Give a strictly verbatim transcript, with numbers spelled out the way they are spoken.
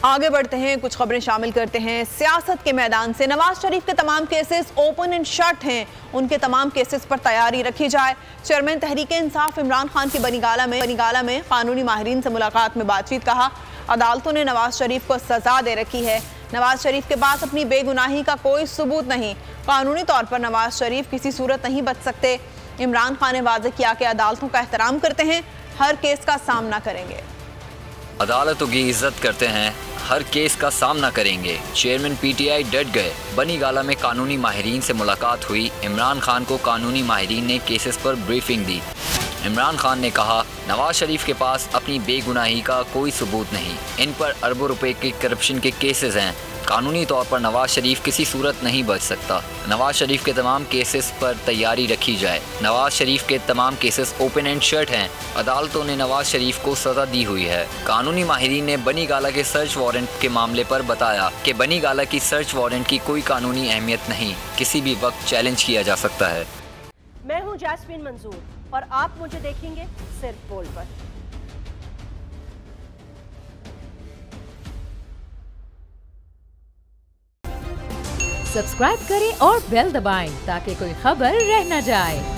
आगे बढ़ते हैं, कुछ खबरें शामिल करते हैं सियासत के मैदान से। नवाज शरीफ के तमाम केसेस ओपन एंड शट हैं, उनके तमाम केसेस पर तैयारी रखी जाए। चेयरमैन तहरीक इंसाफ इमरान खान की बनीगाला में बनीगाला में कानूनी माहिरीन से मुलाकात में बातचीत। कहा, अदालतों ने नवाज शरीफ को सजा दे रखी है। नवाज शरीफ के पास अपनी बेगुनाही का कोई सबूत नहीं। कानूनी तौर पर नवाज शरीफ किसी सूरत नहीं बच सकते। इमरान खान ने वाज़ेह किया कि अदालतों का एहतराम करते हैं, हर केस का सामना करेंगे। अदालतों की इज्जत करते हैं, हर केस का सामना करेंगे। चेयरमैन पीटीआई डट गए। बनीगाला में कानूनी माहिरीन से मुलाकात हुई। इमरान खान को कानूनी माहिरीन ने केसेस पर ब्रीफिंग दी। इमरान खान ने कहा, नवाज शरीफ के पास अपनी बेगुनाही का कोई सबूत नहीं। इन पर अरबों रुपए के करप्शन के केसेस हैं। कानूनी तौर पर नवाज शरीफ किसी सूरत नहीं बच सकता। नवाज शरीफ के तमाम केसेस पर तैयारी रखी जाए। नवाज शरीफ के तमाम केसेस ओपन एंड शट हैं। अदालतों ने नवाज शरीफ को सजा दी हुई है। कानूनी माहिरीन ने बनीगाला के सर्च वारंट के मामले पर बताया कि बनीगाला की सर्च वारंट की कोई कानूनी अहमियत नहीं, किसी भी वक्त चैलेंज किया जा सकता है। मैं हूँ जैस्मीन मंजूर और आप मुझे देखेंगे सिर्फ बोल पर। सब्सक्राइब करें और बेल दबाएं ताकि कोई खबर रह न जाए।